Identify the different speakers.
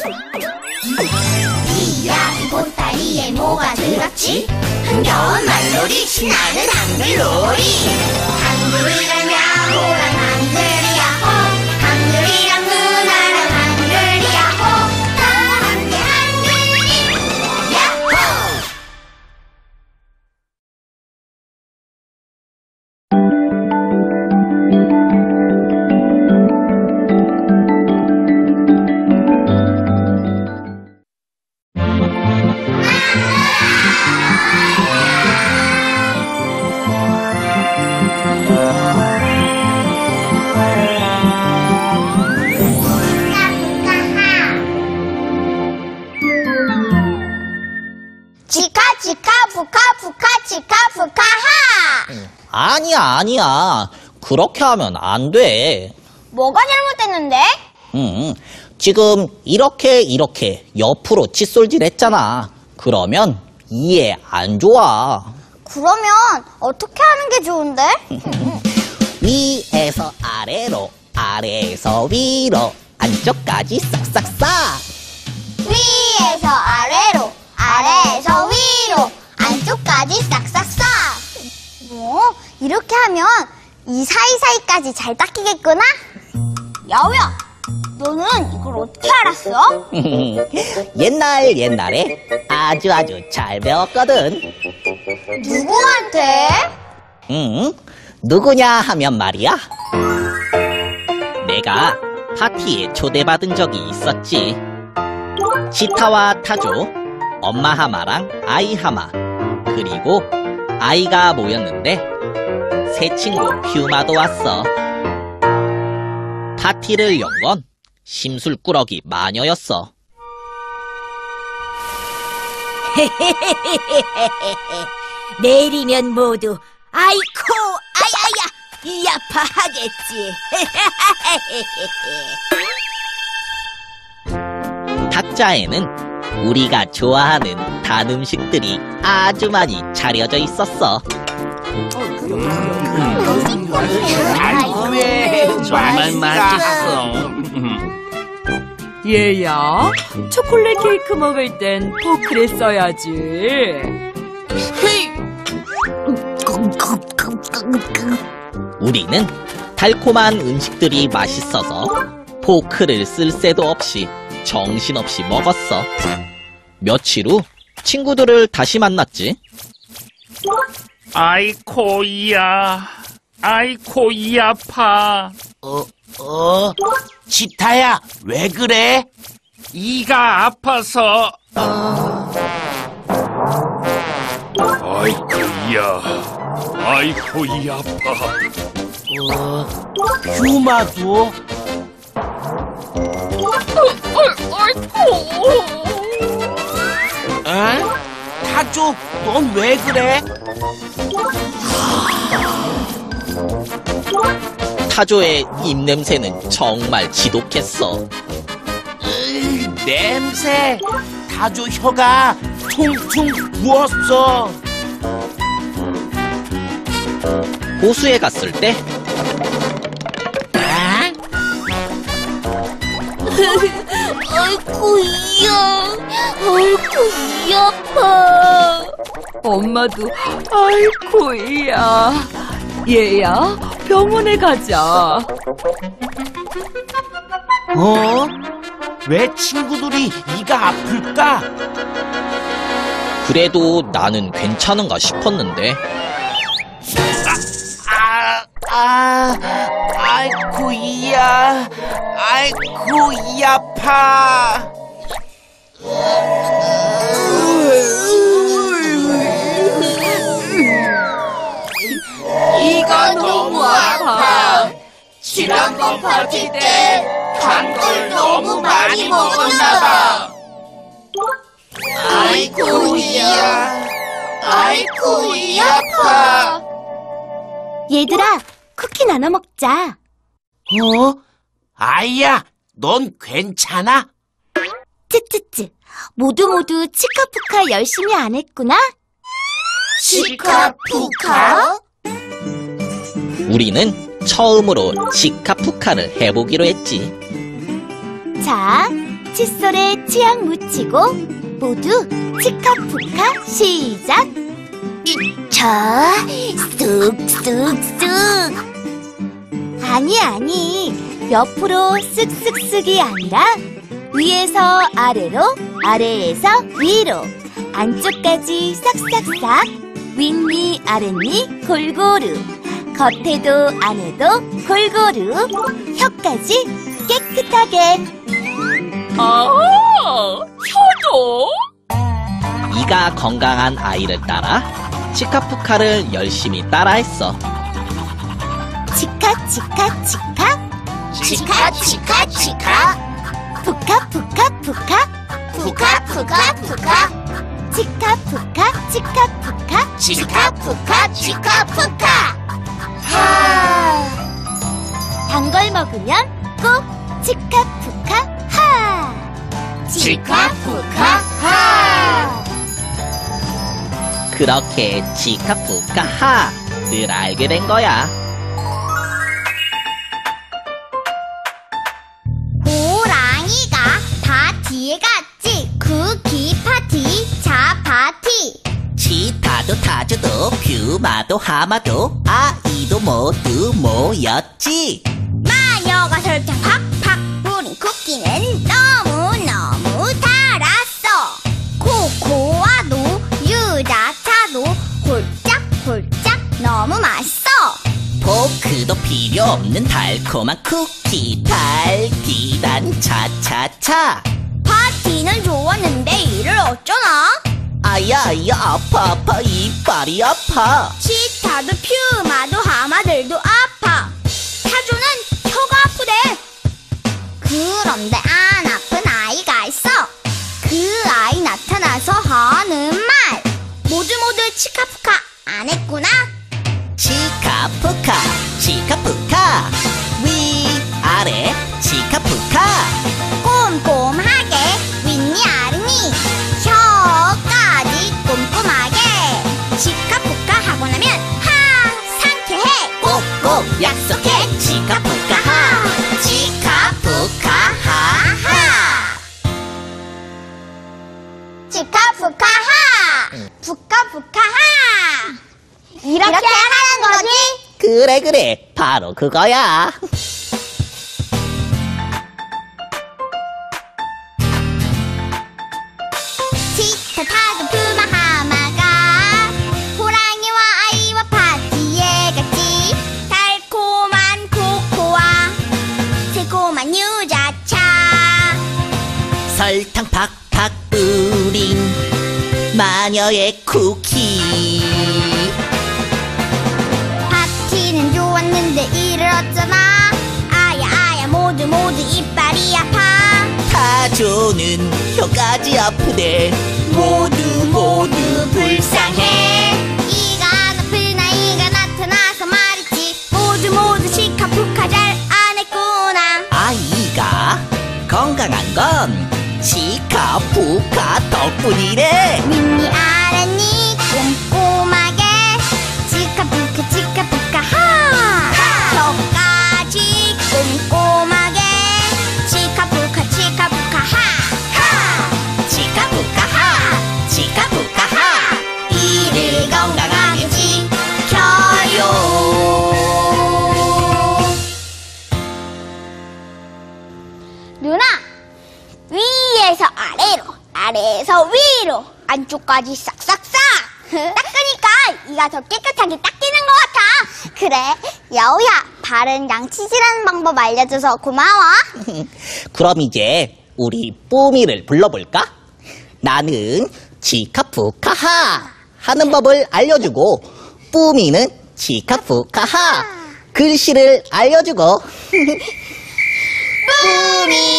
Speaker 1: 이야기 보따리에 뭐가 들었지? 흥겨운 말놀이 신나는 한글놀이. 한글이랑 야호랑 한글 야호, 한글이랑 누나랑 한글 야호, 다 함께 한글이 야호.
Speaker 2: 아니야. 그렇게 하면 안 돼.
Speaker 3: 뭐가 잘못됐는데?
Speaker 2: 지금 이렇게 옆으로 칫솔질 했잖아. 그러면 이해 안 좋아.
Speaker 3: 그러면 어떻게 하는 게 좋은데?
Speaker 2: 위에서 아래로, 아래에서 위로, 안쪽까지 싹싹싹.
Speaker 3: 위에서 아래로, 아래에서 위로, 안쪽까지 싹싹싹. 이렇게 하면 이 사이사이까지 잘 닦이겠구나? 야우야, 너는 이걸 어떻게 알았어?
Speaker 2: 옛날에 아주 잘 배웠거든.
Speaker 3: 누구한테?
Speaker 2: 누구냐 하면 말이야. 내가 파티에 초대받은 적이 있었지. 치타와 타조, 엄마 하마랑 아이 하마, 그리고 아이가 모였는데 새 친구 퓨마도 왔어. 파티를 연 건 심술꾸러기 마녀였어.
Speaker 4: 내일이면 모두 아이코 아야야 야파하겠지.
Speaker 2: 탁자에는 우리가 좋아하는 단 음식들이 아주 많이 차려져 있었어.
Speaker 5: 정말 맛있어.
Speaker 6: 얘야, 초콜릿 케이크 먹을 땐 포크를 써야지.
Speaker 2: 우리는 달콤한 음식들이 맛있어서 포크를 쓸 새도 없이 정신없이 먹었어. 며칠 후 친구들을 다시 만났지.
Speaker 5: 아이코 이 아파.
Speaker 7: 치타야, 왜 그래?
Speaker 5: 이가 아파서. 아이코 이 아파.
Speaker 7: 퓨마도? 에? 타조, 넌 왜 그래?
Speaker 2: 타조의 입냄새는 정말 지독했어.
Speaker 7: 냄새! 타조 혀가 퉁퉁 부었어.
Speaker 2: 호수에 갔을 때
Speaker 4: 아이고 이 아파.
Speaker 6: 엄마도 아이코 이야. 얘야, 병원에 가자.
Speaker 7: 왜 친구들이 이가 아플까?
Speaker 2: 그래도 나는 괜찮은가 싶었는데
Speaker 7: 아이고 이야. 아이고 이 아파.
Speaker 6: 이가 너무 아파.
Speaker 1: 지난번 파티 때 단 걸 너무 많이 먹었나봐. 아이고 이야, 아이고 이 아파.
Speaker 4: 얘들아, 쿠키 나눠 먹자.
Speaker 7: 아이야, 넌 괜찮아?
Speaker 4: 쯔쯔쯔, 모두 치카푸카 열심히 안 했구나?
Speaker 1: 치카푸카?
Speaker 2: 우리는 처음으로 치카푸카를 해보기로 했지.
Speaker 4: 자, 칫솔에 치약 묻히고 모두 치카푸카 시작. 자, 쑥쑥쑥. 아니, 옆으로 쓱쓱쓱이 아니라 위에서 아래로, 아래에서 위로, 안쪽까지 싹싹싹, 윗니, 아랫니 골고루, 겉에도 안에도 골고루, 혀까지 깨끗하게.
Speaker 6: 혀도?
Speaker 2: 이가 건강한 아이를 따라 치카푸카를 열심히 따라했어.
Speaker 4: 치카, 치카, 치카,
Speaker 1: 치카 치카 치카
Speaker 4: 푸카, 푸카, 푸카,
Speaker 1: 푸카 푸카 푸카
Speaker 4: 치카, 푸카, 치카, 푸카.
Speaker 1: 치카 푸카 치카 푸카.
Speaker 4: 단 걸 먹으면 꼭 치카, 푸카, 하.
Speaker 1: 치카 푸카 하.
Speaker 2: 그렇게 치카푸카하를 알게 된 거야.
Speaker 3: 호랑이가 다 뒤에 갔지. 쿠키 파티, 자 파티.
Speaker 2: 치타도 타조도 퓨마도 하마도 아이도 모두 모였지.
Speaker 3: 마녀가 설탕 팍팍 뿌린 쿠키는 너무너무 달았어. 코코아도 유자차도 홀짝홀짝 너무 맛있어.
Speaker 2: 포크도 필요 없는 달콤한 쿠키 달기단 차차차.
Speaker 3: 파티는 좋았는데 이를 어쩌나?
Speaker 2: 아야 아파 이빨이 아파.
Speaker 3: 치타도 퓨마도 하마들도 아파. 타조는 혀가 아프대. 그런데 안 아픈 아이가 있어. 그 아이 나타나서 하는 말 모두 치카푸카 안 했구나.
Speaker 2: 치카푸카 위아래 치카푸카.
Speaker 3: 꼼꼼하게 윗니 아랫니 혀까지 꼼꼼하게 치카푸카 하고 나면 하 상쾌해.
Speaker 2: 꼭꼭 약속해. 치카푸카하 치카푸카하하.
Speaker 3: 치카푸카하 푸카푸카하 이렇게 하는 거지?
Speaker 2: 그래 바로 그거야.
Speaker 3: 치타 타조 푸마 하마가 호랑이와 아이와 파티에 갔지. 달콤한 코코아 새콤한 유자차
Speaker 2: 설탕 팍팍 뿌린 마녀의 쿠키.
Speaker 3: 파티는 좋았는데 이를 어쩌나. 아야 모두 이빨이 아파.
Speaker 2: 타조는 혀까지 아프대.
Speaker 3: 모두 불쌍해. 이가 나쁜 아이가 나타나서 말했지. 모두 치카푸카 잘 안 했구나.
Speaker 2: 아이가 건강한 건 치카푸카 덕분이래.
Speaker 3: 윗니 아랫니 꼼꼼하게 치카푸카 하. 혀까지 꼼꼼하게 치카푸카 하.
Speaker 2: 치카푸카하 이를 건강하게 지켜요.
Speaker 3: 누나, 위에서 아래로, 아래에서 위로, 안쪽까지 싹싹싹 닦으니까 이가 더 깨끗하게 닦이는 것 같아. 그래, 여우야, 바른 양치질하는 방법 알려줘서 고마워.
Speaker 2: 그럼 이제 우리 뽀미를 불러볼까? 나는 치카푸카하 하는 법을 알려주고, 뽀미는 치카푸카하 글씨를 알려주고.
Speaker 3: 뿌미